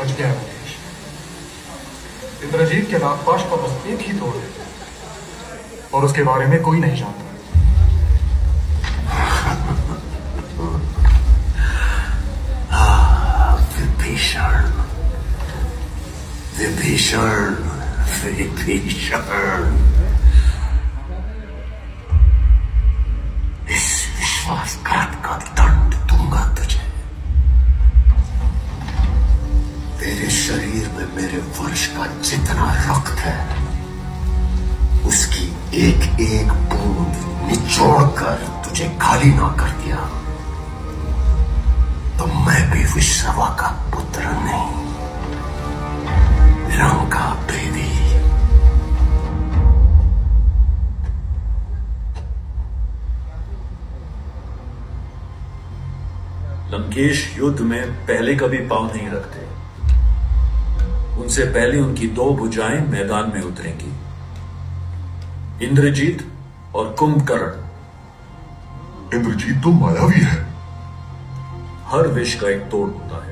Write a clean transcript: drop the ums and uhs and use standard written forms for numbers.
समझ गया मुकेश। इंद्रजीत के नागपाश का बस एक ही तोड़ है और उसके बारे में कोई नहीं जानता। विभीषण, विभीषण, विभीषण, इस विश्वासघात का दंड दूंगा तुझे। तेरे शरीर में मेरे वर्ष का जितना रक्त है उसकी एक एक बूंद निचोड़कर तुझे खाली ना कर दिया तो मैं भी विश्रवा का पुत्र नहीं, लंका देवी। लंकेश युद्ध में पहले कभी पांव नहीं रखते। उनसे पहले उनकी दो भुजाएं मैदान में उतरेंगी, इंद्रजीत और कुंभकर्ण। इंद्रजीत तो मायावी है। हर विष का एक तोड़ होता है।